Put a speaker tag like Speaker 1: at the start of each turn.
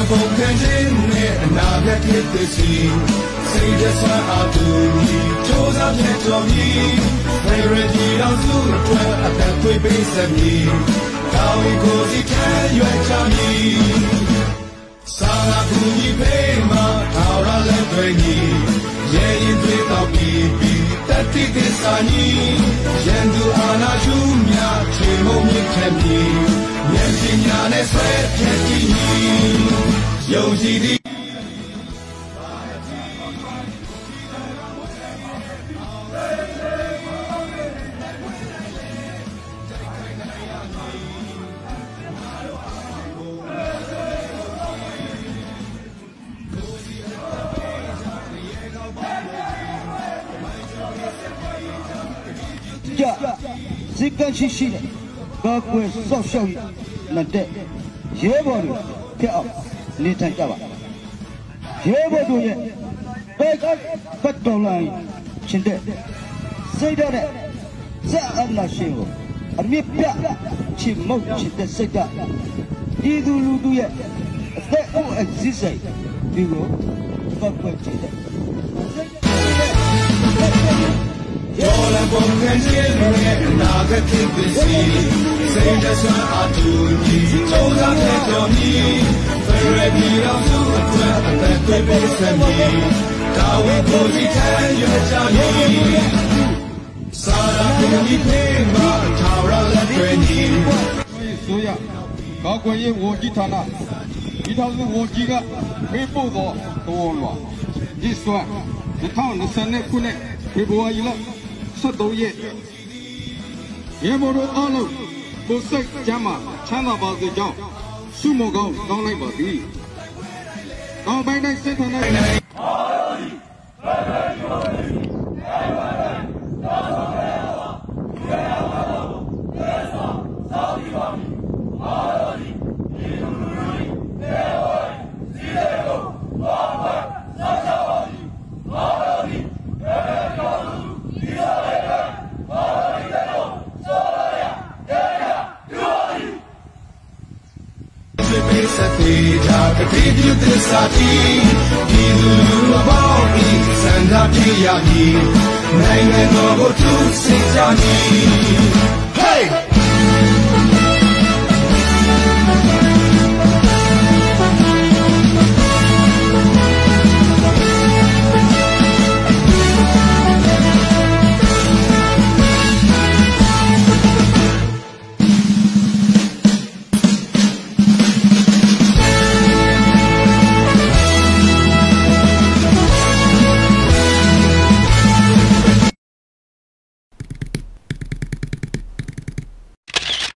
Speaker 1: 人ပုံခံခြင်းနဲ့အနာဂတ်ဖြစ်သိစီစိတ်သက်သာအတူညီကြိုးစားဖြတ်ကျော်ပြီးဖေရတီတော်စုအတွက်အသက်သွေးပေးစမည်တာဝန်ကိုစီခံရွယ်ချမည်စာနာကူညီပေးမှာထာဝရလက်တွေညီရဲရင်တွေတော့ပြီးတတိသစ္စာညီရန်သူအာနာရှုမြချေမုံမြင့်ခဲ့မည်ဉာဏ်ပညာနဲ့ဆွဲဖြတ်ကြည့်ယုံကြည်သည်
Speaker 2: စိတ်ကရှိရှိနဲ့ကောက်ွယ်စောက်ရှောက်ရတဲ့ရဲဘော်တွေဖြစ်အောင်နေထိုင်ကြပါရဲဘော်တို့ရဲ့ဘက်တော်လိုင်းရှင်တဲ့စိတ်တဲ့စက်အနာရှင်ကိုအမြင့်ပြချစ်မုတ်ချစ်တဲ့စိတ်ကဒီသူလူသူရဲ့အသက်အိုးအစည်းစိတ်ဒီကိုကောက်ွယ်ချစ်တဲ့
Speaker 1: ရောလပုံခံခြင်းနဲ့အနာဂတ်ဖြစ်သိစီစိတ်သက်သာအတူညီကြိုးစားဖြတ်ကျော်မည်ဖေရတီတော်စုအတွက်အသက်သွေးပေးစမည်တာဝန်ကိုစီခံရွယ်ချမည်စာရာကိုဒီဖေးမှာထာဝရလက်တွေညီ
Speaker 3: ဆိုရကောက်ွယ်ရေးဝန်ကြီးဌာနဒီထောင်စုဝန်ကြီးကပေးပို့သောတော်လွှာဒီစွမ်း2020ခုနှစ်ဖေဖော်ဝါရီလ73ရက်ရေဘော်တို့အားလုံးကိုယ်စိတ်ကျမ်းမာချမ်းသာပါစေကြောင်းဆုမကောင်းတောင်းလိုက်ပါသည်။နောက်ပိုင်းတိုင်းစစ်ဌာန
Speaker 1: ကတိပြုသစ္စာတီဒီလူလူအပေါင်းဤစံသာပြရမည်နိုင်ငံတော်ကိုသူစိတ်ကြမည်